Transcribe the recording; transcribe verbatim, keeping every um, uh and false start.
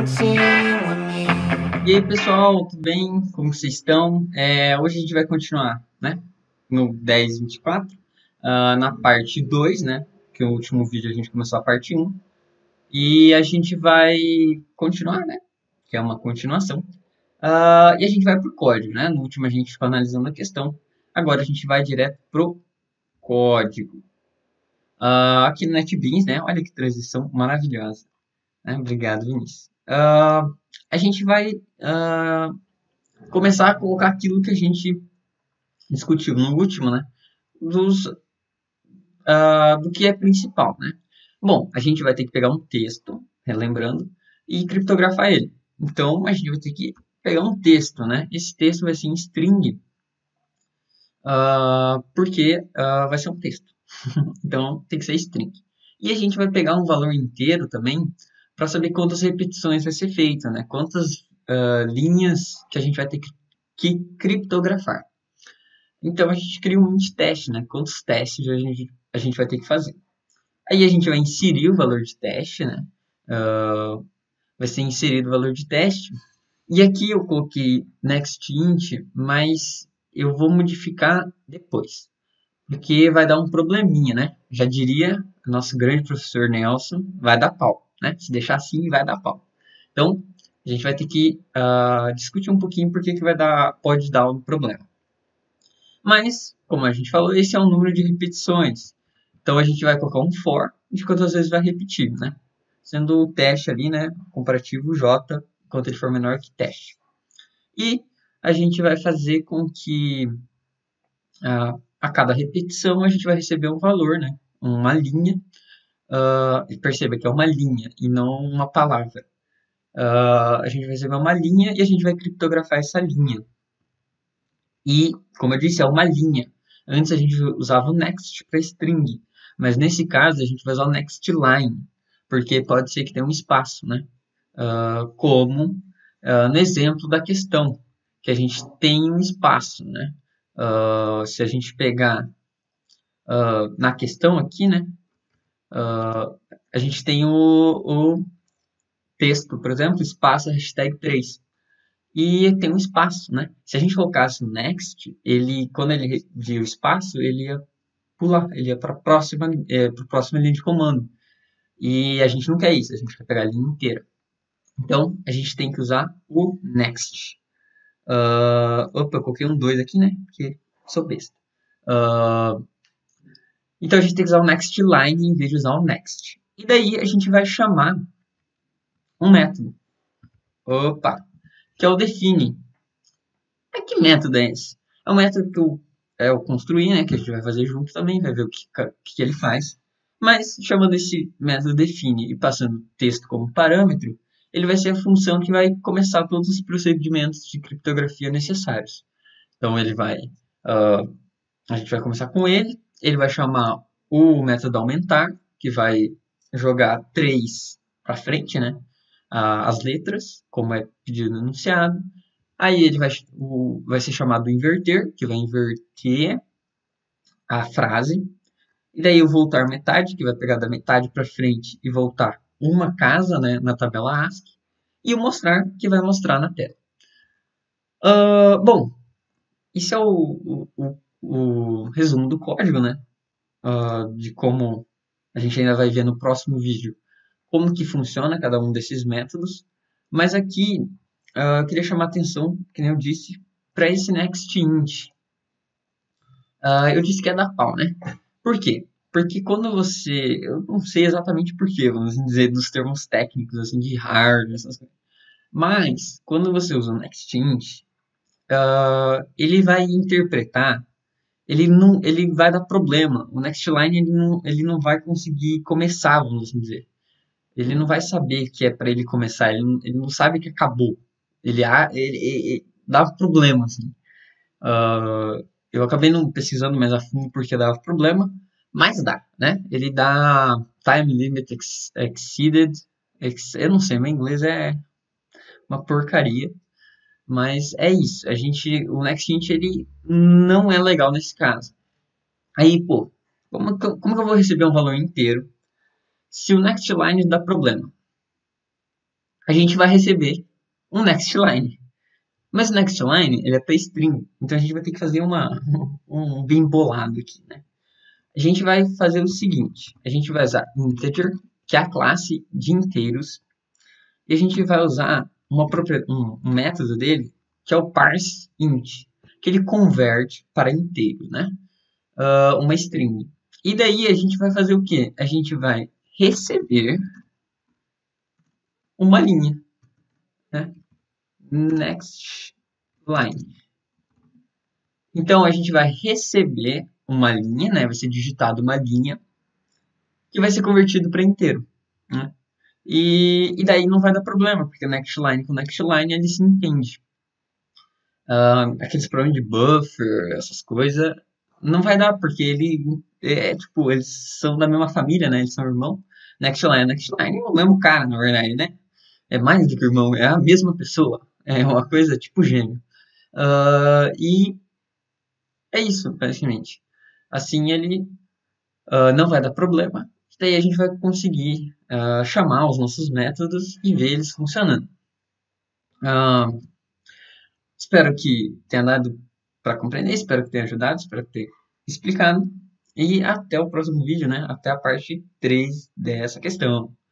E aí, pessoal, tudo bem? Como vocês estão? É, hoje a gente vai continuar, né? No dez vinte e quatro, ah, na parte dois, né? Que o último vídeo a gente começou a parte um. E a gente vai continuar, né? Que é uma continuação. Ah, e a gente vai pro código, né? No último a gente ficou analisando a questão. Agora a gente vai direto pro código. Ah, aqui no NetBeans, né? Olha que transição maravilhosa, né? Obrigado, Vinícius. Ah, a gente vai ah, começar a colocar aquilo que a gente discutiu no último, né? Dos, ah, do que é principal, né? Bom, a gente vai ter que pegar um texto, relembrando, e criptografar ele. Então, a gente vai ter que pegar um texto, né? Esse texto vai ser em string, ah, porque ah, vai ser um texto. Então, tem que ser string. E a gente vai pegar um valor inteiro também para saber quantas repetições vai ser feita, né? Quantas ah, linhas que a gente vai ter que, que criptografar. Então a gente cria um int teste, né? Quantos testes a gente, a gente vai ter que fazer. Aí a gente vai inserir o valor de teste, né? Uh, vai ser inserido o valor de teste. E aqui eu coloquei next int, mas eu vou modificar depois. Porque vai dar um probleminha, né? Já diria nosso grande professor Nelson, vai dar pau, né? Se deixar assim, vai dar pau. Então, a gente vai ter que uh, discutir um pouquinho porque que vai dar, pode dar um problema. Mas, como a gente falou, esse é o número de repetições. Então a gente vai colocar um for de quantas vezes vai repetir, né? Sendo o teste ali, né? Comparativo J, enquanto ele for menor que teste. E a gente vai fazer com que a, a cada repetição a gente vai receber um valor, né? Uma linha. Uh, perceba que é uma linha e não uma palavra. Uh, a gente vai receber uma linha e a gente vai criptografar essa linha. E, como eu disse, é uma linha. Antes a gente usava o next para string, mas nesse caso a gente vai usar o next line, porque pode ser que tenha um espaço, né? Uh, como uh, no exemplo da questão, que a gente tem um espaço, né? Uh, se a gente pegar na questão aqui, né? A gente tem o, o texto, por exemplo, espaço hashtag três. E tem um espaço, né? Se a gente colocasse o next, ele, quando ele via o espaço, ele ia pular, ele ia para a próxima, é, para a próxima linha de comando. E a gente não quer isso, a gente quer pegar a linha inteira. Então, a gente tem que usar o next. Uh, opa, eu coloquei um dois aqui, né? Porque sou besta. Uh, então, a gente tem que usar o next line em vez de usar o next. E daí, a gente vai chamar um método. Opa! Que é o define. É que método é esse? É um método que eu, é, eu construí, né? Que a gente vai fazer junto também, vai ver o que, que ele faz. Mas, chamando esse método define e passando texto como parâmetro, ele vai ser a função que vai começar todos os procedimentos de criptografia necessários. Então, ele vai... Uh, a gente vai começar com ele, ele vai chamar o método aumentar, que vai jogar três para frente, né? Uh, as letras, como é pedido no enunciado. Aí ele vai, o, vai ser chamado inverter, que vai inverter a frase. E daí o voltar metade, que vai pegar da metade para frente e voltar uma casa, né, na tabela ASCII. E o mostrar, que vai mostrar na tela. Uh, bom, isso é o, o, o, resumo do código, né? Uh, de como a gente ainda vai ver no próximo vídeo como que funciona cada um desses métodos. Mas aqui uh, eu queria chamar a atenção, que nem eu disse, para esse next int. Uh, eu disse que é da pau, né? Por quê? Porque quando você... Eu não sei exatamente por quê, vamos dizer, dos termos técnicos, assim, de hardware, essas coisas. Mas, quando você usa o next int, uh, ele vai interpretar, ele, não, ele vai dar problema. O next line, ele não, ele não vai conseguir começar, vamos assim dizer. Ele não vai saber que é para ele começar, ele não, ele não sabe que acabou. Ele, ele, ele, ele dá problema, assim. Uh, eu acabei não pesquisando mais a fundo porque dava problema, mas dá, né? Ele dá time limit ex exceeded, ex eu não sei, meu inglês é uma porcaria, mas é isso. A gente, o NextInt ele não é legal nesse caso. Aí, pô, como que, eu, como que eu vou receber um valor inteiro se o NextLine dá problema? a gente vai receber um next line. Mas o next line, ele é para string, então a gente vai ter que fazer uma, um bem bolado aqui, né? A gente vai fazer o seguinte, a gente vai usar integer, que é a classe de inteiros, e a gente vai usar uma um, um método dele, que é o parseInt, que ele converte para inteiro, né? Uh, uma string. E daí a gente vai fazer o quê? A gente vai receber uma linha, né? Next line. Então a gente vai receber uma linha, né? Vai ser digitado uma linha que vai ser convertido para inteiro, né? E, e daí não vai dar problema, porque next line com next line ele se entende. Uh, aqueles problemas de buffer, essas coisas, não vai dar, porque ele é tipo, eles são da mesma família, né? Eles são irmãos. Next line, next line é o mesmo cara, na verdade, né? É mais do que irmão, é a mesma pessoa. É uma coisa tipo gêmeo. Uh, e é isso, basicamente. Assim ele uh, não vai dar problema. Daí a gente vai conseguir uh, chamar os nossos métodos e ver eles funcionando. Uh, espero que tenha dado para compreender, espero que tenha ajudado, espero que tenha explicado. E até o próximo vídeo, né? Até a parte três dessa questão.